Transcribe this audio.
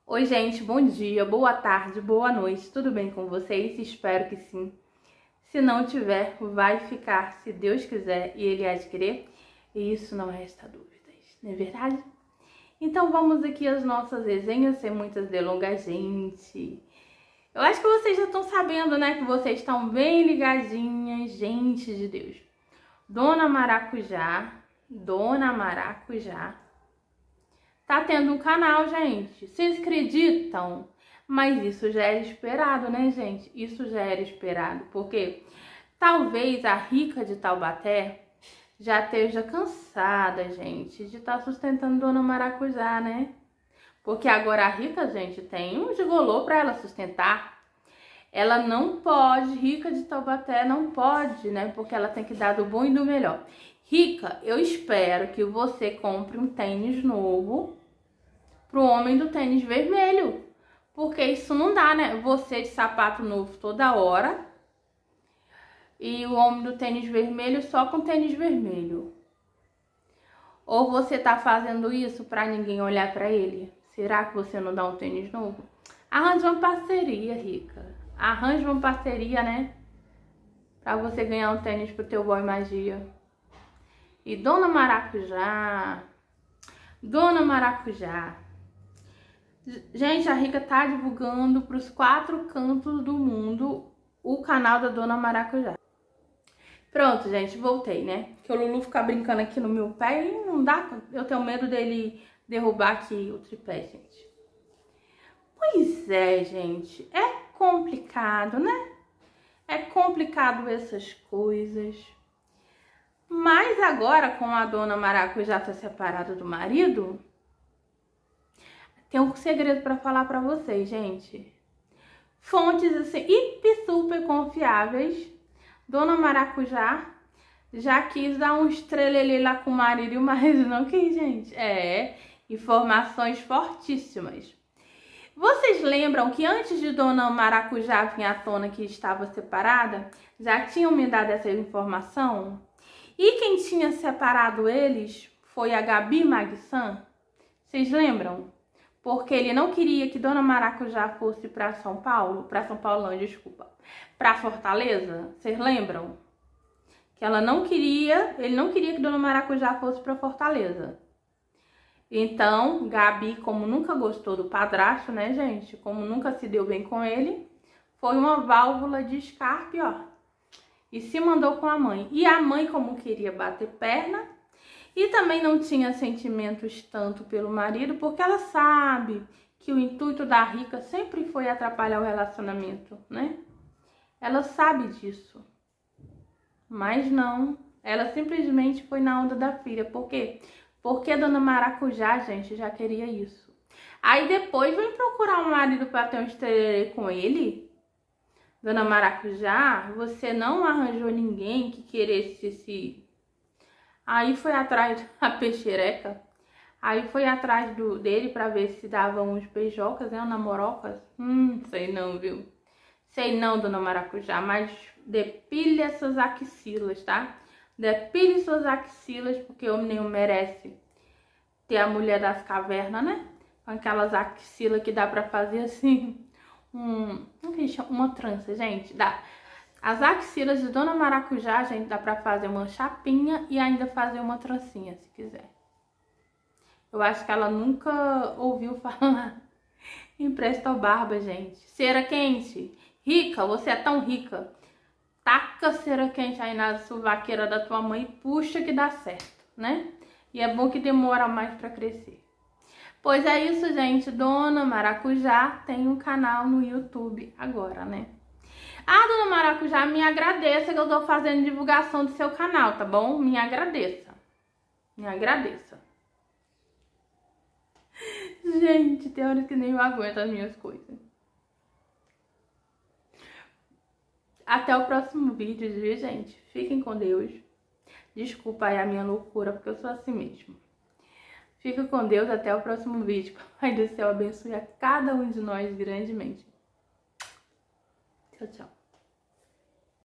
Oi, gente, bom dia, boa tarde, boa noite, tudo bem com vocês? Espero que sim. Se não tiver, vai ficar, se Deus quiser e Ele há de querer, e isso não resta dúvidas, não é verdade? Então vamos aqui às nossas resenhas, sem muitas delongas, gente. Eu acho que vocês já estão sabendo, né, que vocês estão bem ligadinhas, gente de Deus. Dona Maracujá, tá tendo um canal, gente. Vocês acreditam? Mas isso já era esperado, né, gente? Isso já era esperado. Porque talvez a Rica de Taubaté já esteja cansada, gente, de estar sustentando Dona Maracujá, né? Porque agora a Rica, gente, tem um gigolô para ela sustentar. Ela não pode, Rica de Taubaté não pode, né? Porque ela tem que dar do bom e do melhor. Rica, eu espero que você compre um tênis novo pro homem do tênis vermelho. Porque isso não dá, né? Você de sapato novo toda hora e o homem do tênis vermelho só com tênis vermelho. Ou você tá fazendo isso pra ninguém olhar pra ele? Será que você não dá um tênis novo? Arranja uma parceria, Rica. Arranja uma parceria, né? Pra você ganhar um tênis pro teu boy magia. E Dona Maracujá. Gente, a Rica tá divulgando pros 4 cantos do mundo o canal da Dona Maracujá. Pronto, gente, voltei, né? Porque o Lulu fica brincando aqui no meu pé e não dá. Eu tenho medo dele derrubar aqui o tripé, gente. Pois é, gente. É complicado, né? É complicado essas coisas. Mas agora, com a Dona Maracujá tá separada do marido, tem um segredo para falar para vocês, gente. Fontes assim, hiper super confiáveis. Dona Maracujá já quis dar um estrelelê lá com o marido e o marido não quis, gente. Informações fortíssimas. Vocês lembram que antes de Dona Maracujá vir à tona que estava separada, já tinham me dado essa informação? E quem tinha separado eles foi a Gabi Magsan. Vocês lembram? Porque ele não queria que Dona Maracujá fosse para São Paulo, para Fortaleza. Vocês lembram? Que ele não queria que Dona Maracujá fosse para Fortaleza. Então, Gabi, como nunca gostou do padrasto, né, gente? Como nunca se deu bem com ele, foi uma válvula de escape, ó. E se mandou com a mãe. E a mãe, como queria bater perna, e também não tinha sentimentos tanto pelo marido, porque ela sabe que o intuito da Rica sempre foi atrapalhar o relacionamento, né? Ela sabe disso. Mas não, ela simplesmente foi na onda da filha. Por quê? Porque a Dona Maracujá, gente, já queria isso. Aí depois vem procurar um marido para ter um estrelê com ele. Dona Maracujá, você não arranjou ninguém que queresse se... Aí foi atrás da peixereca. Aí foi atrás dele pra ver se dava uns beijocas, né? Namorocas. Sei não, viu? Sei não, Dona Maracujá. Mas depile essas axilas, tá? Depile suas axilas, porque homem nenhum merece ter a mulher das cavernas, né? Com aquelas axilas que dá pra fazer assim... uma trança, gente. As axilas de Dona Maracujá, gente, dá pra fazer uma chapinha e ainda fazer uma trancinha, se quiser. Eu acho que ela nunca ouviu falar em Presto Barba, gente. Cera quente. Rica, você é tão rica. Taca cera quente aí na suvaqueira da tua mãe e puxa que dá certo, né? E é bom que demora mais pra crescer. Pois é isso, gente. Dona Maracujá tem um canal no YouTube agora, né? Ah, Dona Maracujá, me agradeça que eu tô fazendo divulgação do seu canal, tá bom? Me agradeça. Me agradeça. Gente, tem horas que nem eu aguento as minhas coisas. Até o próximo vídeo, viu, gente? Fiquem com Deus. Desculpa aí a minha loucura, porque eu sou assim mesmo. Fica com Deus, até o próximo vídeo. Papai do céu abençoe a cada um de nós grandemente. Tchau, tchau.